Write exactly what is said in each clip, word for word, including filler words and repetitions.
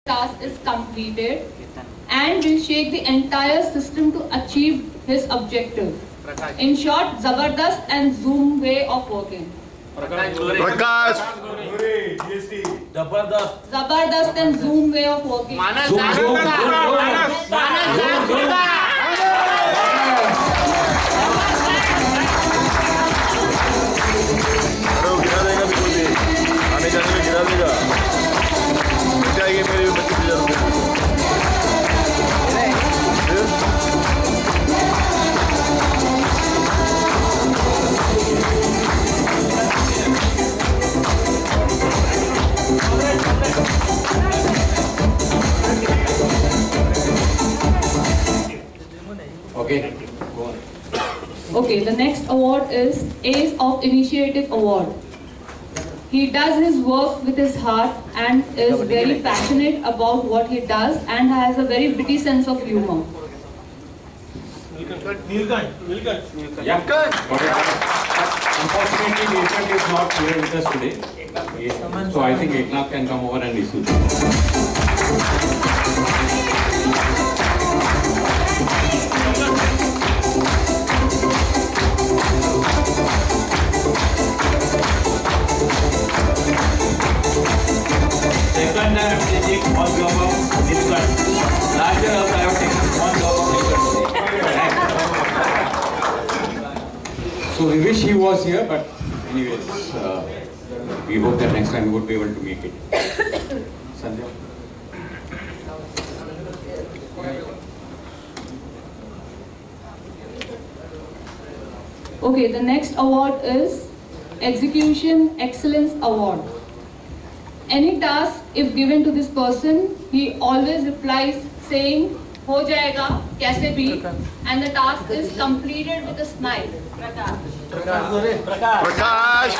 task is completed and will shake the entire system to achieve his objective. In short, Zabardast and Zoom way of working. Prakash. Zabardast. Zabardast and Zoom way of working. Zoom, Zoom, Okay. Okay, the next award is Ace of Initiative Award. He does his work with his heart and is very passionate about what he does and has a very witty sense of humor. Nilkant. Nilkant. Yeah. Unfortunately, Nilkant is not here with us today. So I think Eknath can come over and issue. Second, I have taken one job of Nilkant. Last year also I have taken one job of Nilkant. So we wish he was here, but anyways, uh, we hope that next time we would be able to make it. Sandhya. Okay, the next award is Execution Excellence Award. Any task, if given to this person, he always replies saying, "Ho jayega, kaise bhi," and the task is completed with a smile. Prakash. Prakash. Prakash.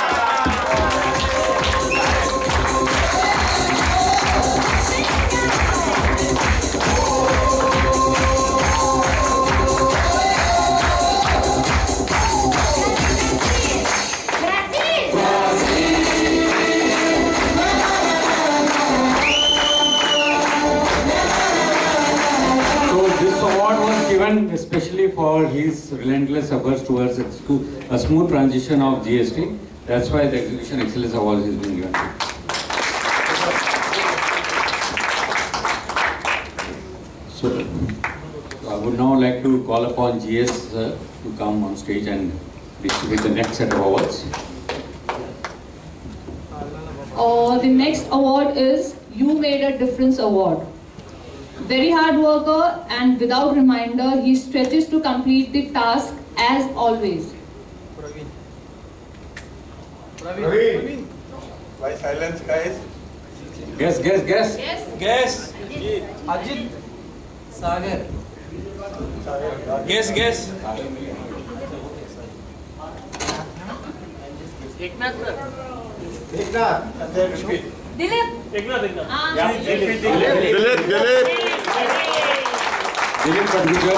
Especially for his relentless efforts towards a smooth transition of G S T. That's why the Execution Excellence Award has been given. So, I would now like to call upon G S uh, to come on stage and distribute the next set of awards. Uh, the next award is You Made a Difference Award. Very hard worker and without reminder, he stretches to complete the task as always. Praveen. Praveen. Why silence, guys? Guess, guess, guess. Yes. Guess. Ajit. Sagar. Guess, guess. Eknath sir. Eknath. Dilip. Eknath, Eknath. Ah, Yeah, Dilip. Dilip. Dilip, Dilip. Dilip Padgujar.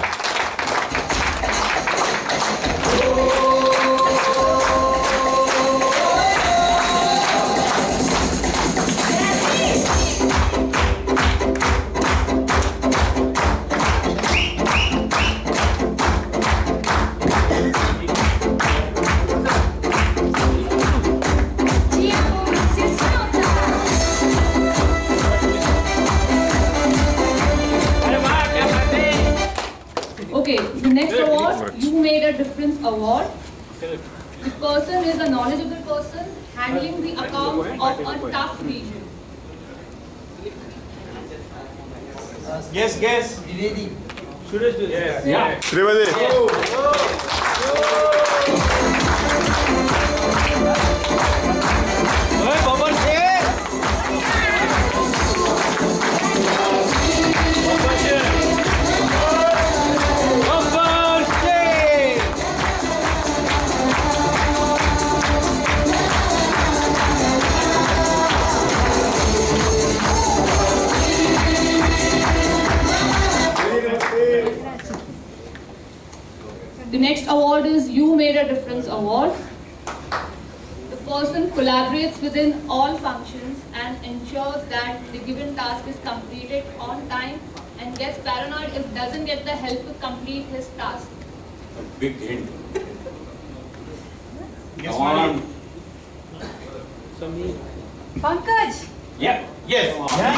The next award, You Made a Difference Award. The person is a knowledgeable person handling the account of a tough region. Guess, guess. Trivedi. Suresh. Yes. Yeah. Trivedi. Hey, Baban. The next award is You Made a Difference Award. The person collaborates within all functions and ensures that the given task is completed on time and gets paranoid if doesn't get the help to complete his task. A big hint. Yes, Come on. Pankaj. Yeah. Yes.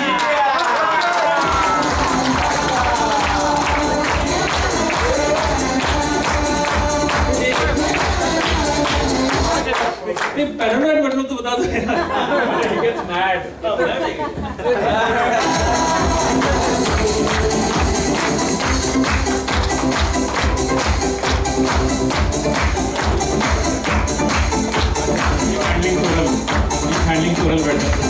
Paranoid मतलब तो बता दो. He gets mad. Handling Sural. He's handling Sural better.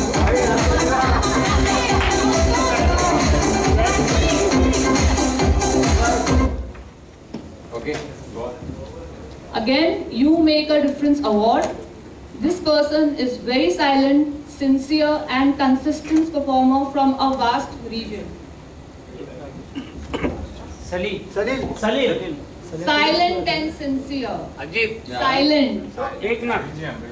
Okay. Go on. Again, you make a difference award. This person is very silent, sincere and consistent performer from a vast region. Salil. Salil. Salil. Silent and sincere. Ajit. Silent. एक ना.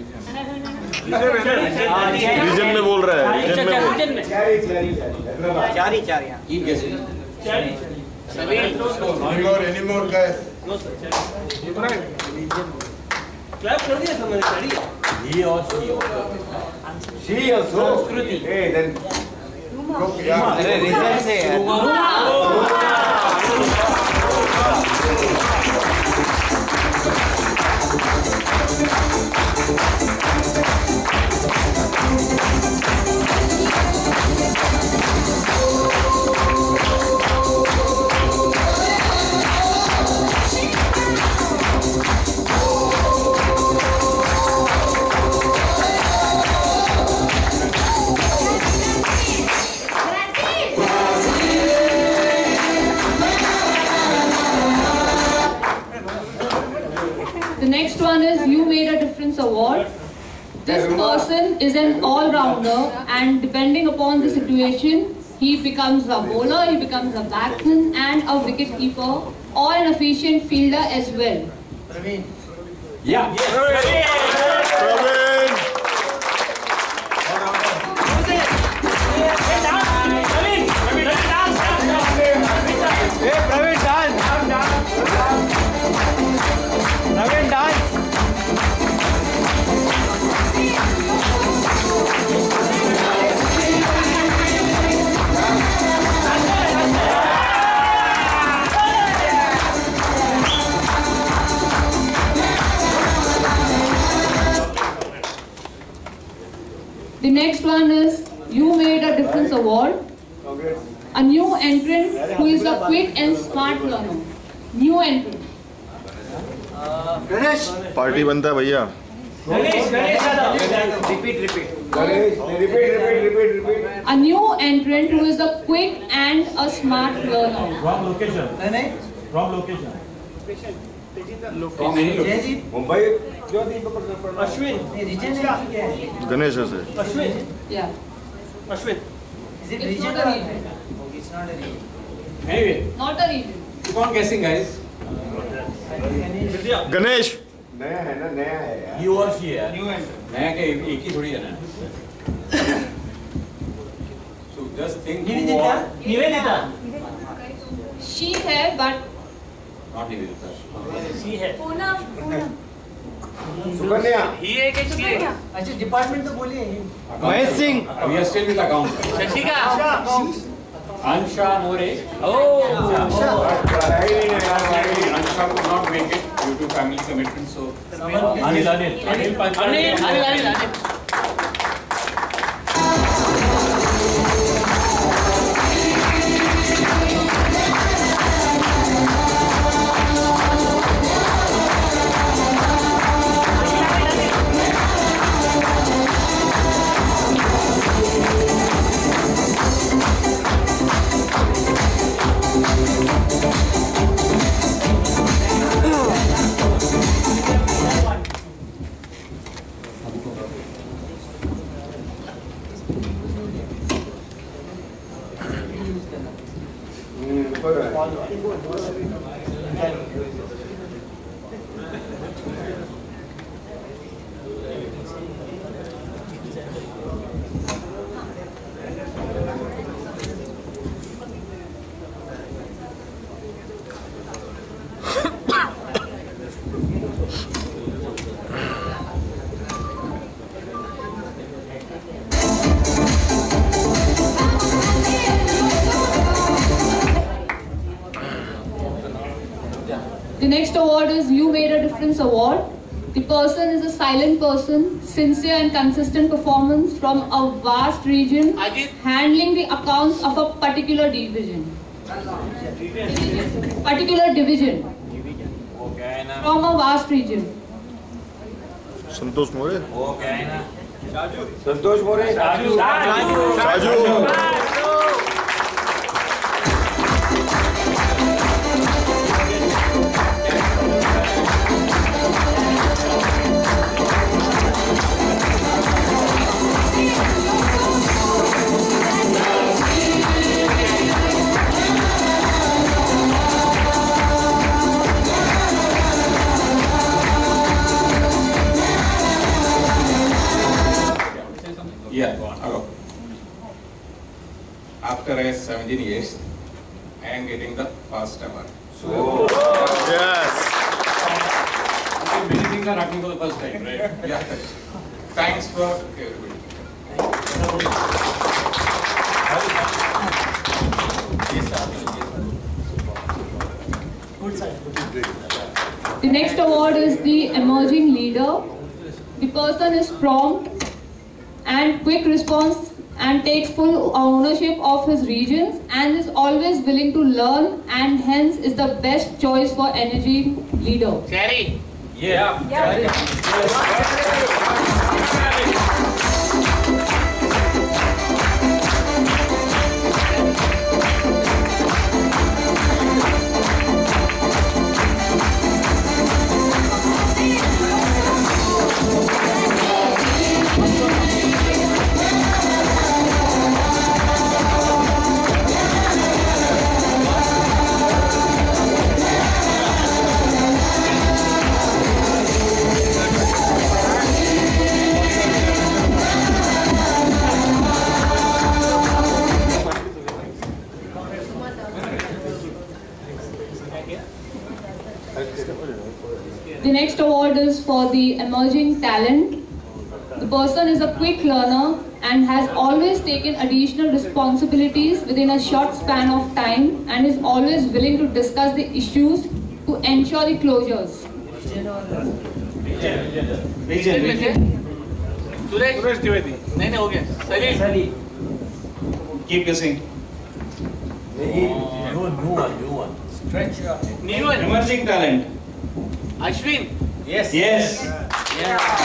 Reason में बोल रहा है. Reason में बोल. Reason में. चारी चार यहाँ. Keep guessing. चारी. Salil. Any more, any more guys? Clap कर दिया समझ चारी. He or she. She also. Shruti. Hey, then. Look, yeah. अरे रिजल्ट से है. The next one is You Made a Difference Award. This person is an all-rounder and depending upon the situation, he becomes a bowler, he becomes a batsman and a wicket-keeper or an efficient fielder as well. Yeah. Praveen. Hey, Praveen, dance. Praveen, dance. The next one is You Made a Difference Award. A new entrant who is a quick and smart learner. New entrant. Party बनता है भैया. Ganesh Ganesh Repeat, repeat. Repeat, repeat, repeat, repeat. A new entrant who is a quick and a smart learner. Wrong location. नहीं नहीं. Wrong location. From any location. जय जी. मुंबई. अश्विन. नहीं region है कि क्या है? गणेश से. Ashwin. Yeah. Ashwin. Is it It's region not a or? region. Oh, it's not a region. Anyway, Not a region. keep on guessing, guys. विद्या. गणेश. नया है ना, नया है यार. He or she है. New entry. नया के एक ही थोड़ी है ना. So just think. who Nivedita. was- Nivedita. She है but Not Nivedita. सी है. सुकन्या. ही है कि सी है. अच्छा डिपार्टमेंट तो बोलिए. Mahesh Singh. We are still with accounts. Shashika. Ansha More. Oh. Ansha could not make it due to family commitments, so. Anil Anil. Anil Panchal. Anil Anil Anil Anil. next award is You Made a Difference Award. The person is a silent person, sincere and consistent performance from a vast region, Ajit. handling the accounts of a particular division. Particular division from a vast region. Santosh More Santosh More Raju Raju Yeah, hello. After uh, seventeen years, I am getting the first award. yes Many things are happening for the first time, right? Yeah. Thanks for everybody. The next award is the Emerging Leader. The person is prompt and quick response and takes full ownership of his regions and is always willing to learn and hence is the best choice for energy leader. Cherry. Yeah. The next award is for the Emerging Talent. The person is a quick learner and has always taken additional responsibilities within a short span of time and is always willing to discuss the issues to ensure the closures. Vijay Vijay Suresh Suresh Dwivedi नहीं नहीं हो गया सलील Sally. Keep guessing. New one, new one, new one. Stretch your. नीवन Emerging talent. Ashwin Yes. Yes.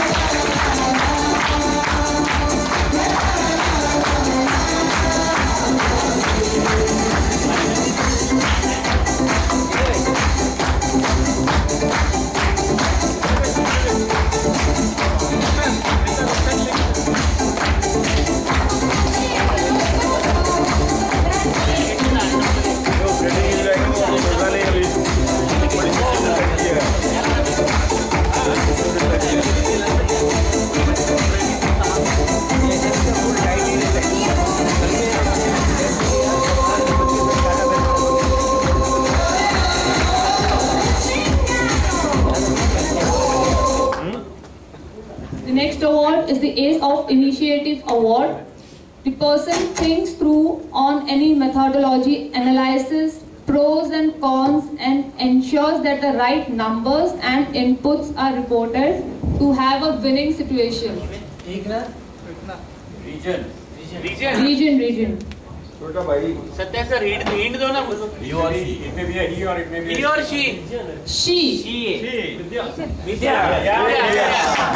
The next award is the Ace of Initiative Award. The person thinks through on any methodology, analyzes pros and cons and ensures that the right numbers and inputs are reported to have a winning situation. एक ना. Region region Region, region. छोटा भाई Satya sir hint hint दो ना he और she it may be a he और it may be he और she She. Vidya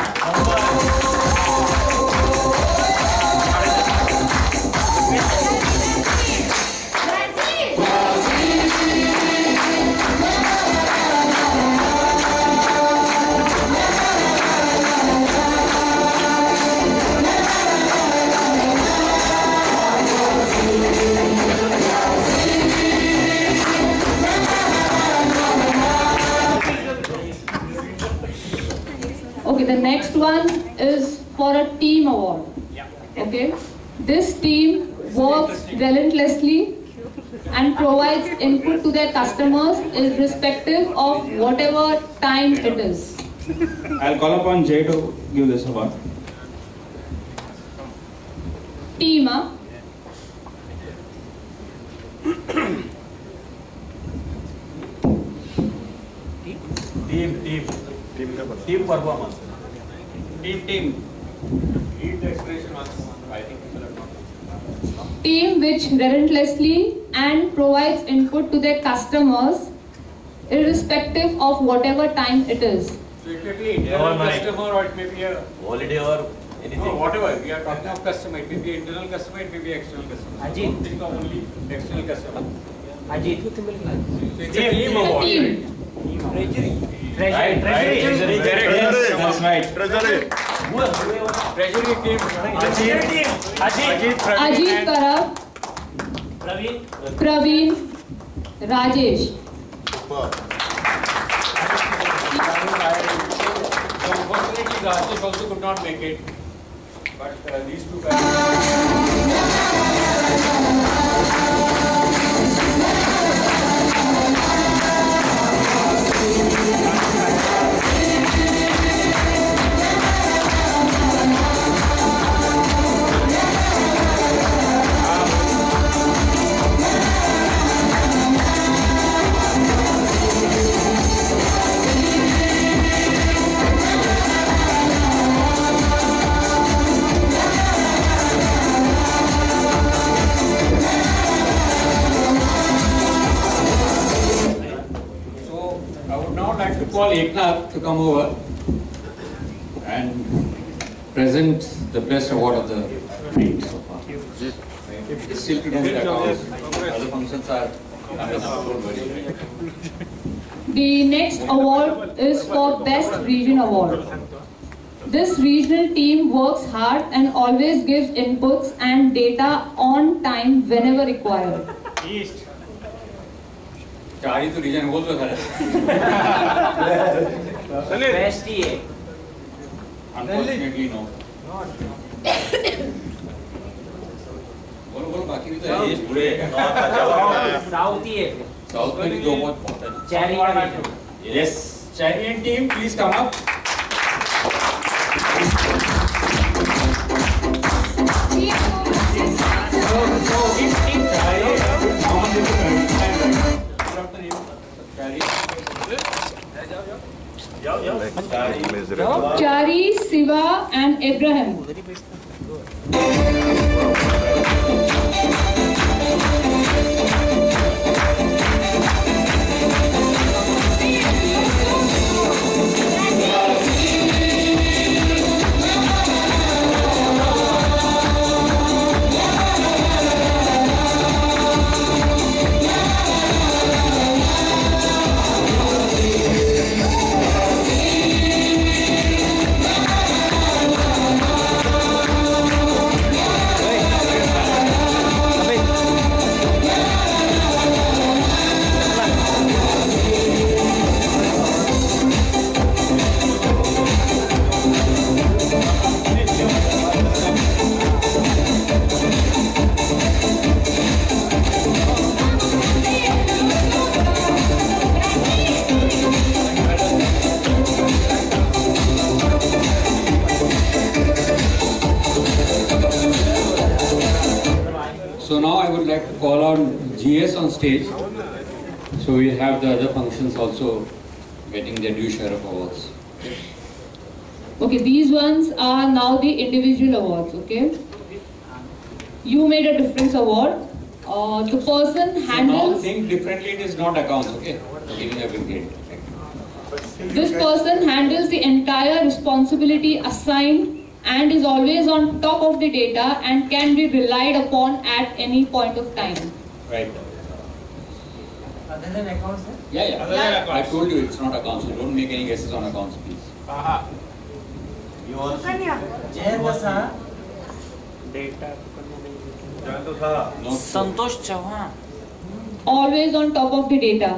Okay, the next one is for a team award. Okay, this team works relentlessly and provides input to their customers irrespective of whatever time it is. I'll call upon Jay to give this award. Team, huh? team. Team performance. Team, team. Read the explanation once more. I think people have not. Team which relentlessly and provides input to their customers irrespective of whatever time it is. So it may be internal Overnight. customer or it may be a Holiday or anything. no, whatever. We are talking of customer. It may be internal customer, it may be external customer. So Ajit. don't think of only external customer. Ajit. So it's a Team, team team award. Team. Treasury. Right, right. Treasury. Yes, that's right. Treasury. Treasury team. Ajit. Ajit. Praveen Ajit and- Parab, Praveen. Praveen, Rajesh. So unfortunately, Rajesh also could not make it. But uh, these two guys. So I would now like to call Eknath to come over and present the best award of the night so far. It's still to do with accounts. Other functions are coming up, don't worry. The next award is for Best Region Award. This regional team works hard and always gives inputs and data on time whenever required. East. चार ही तो reason बोल तो खरा West E A. Unfortunately no. बोलो बोलो बाकी भी तो है ये पूरे South E A. साउथ में भी दो बहुत बहुत है. Chariot region. Yes, Chariot team, please come up. So, so in in Chariot, how much is the from the name? Chariot. Chari, Siva and Abraham. So now I would like to call on G S on stage. So we'll have the other functions also getting their due share of awards. Okay, these ones are now the individual awards, okay? You made a difference award. Uh, the person So now handles, think differently, it is not accounts, okay? Giving a big grade. this person handles the entire responsibility assigned and is always on top of the data and can be relied upon at any point of time. Right. Other than accounts, sir? Yeah, yeah. Other than I told you it's not accounts, so don't make any guesses on accounts, please. Aha. You also. Jayanta Saha. No. Santosh Chauhan. Always on top of the data.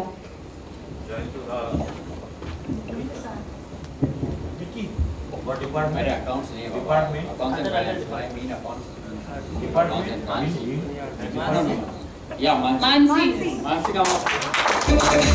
What मेरे department? accounts नहीं है बाबा. Department? Accounts and finance. I mean accounts. Department? Accounts and finance. No, no, no. Yeah, Mansi. Mansi. Mansi come up.